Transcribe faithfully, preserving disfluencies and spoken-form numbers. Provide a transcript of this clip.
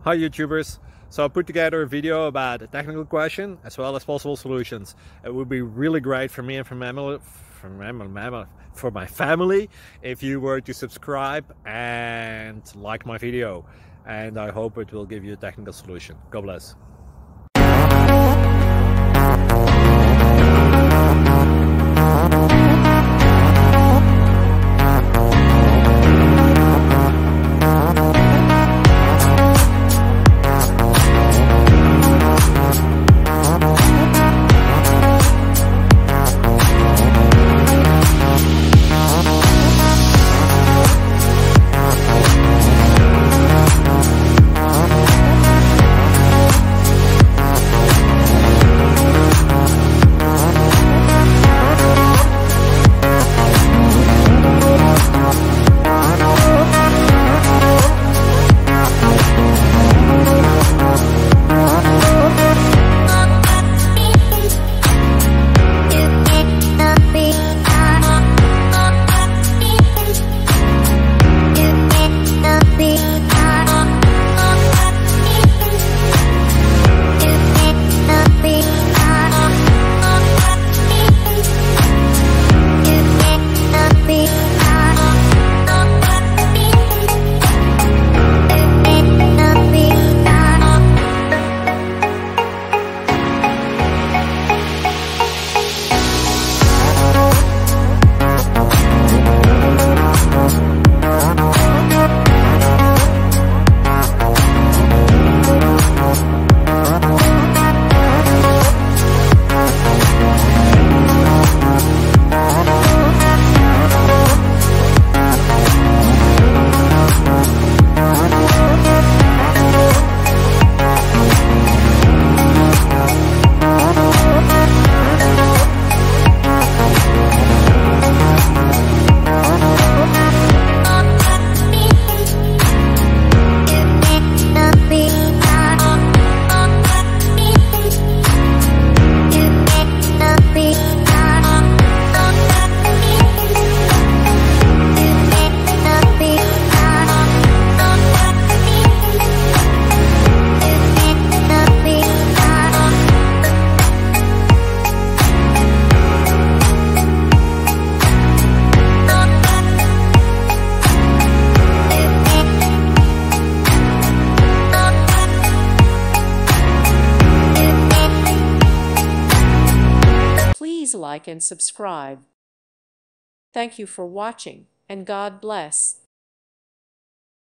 Hi YouTubers! So I put together a video about a technical question as well as possible solutions. It would be really great for me and for, mammal, for, mammal, for my family if you were to subscribe and like my video. And I hope it will give you a technical solution. God bless. Please like and subscribe. Thank you for watching, and God bless.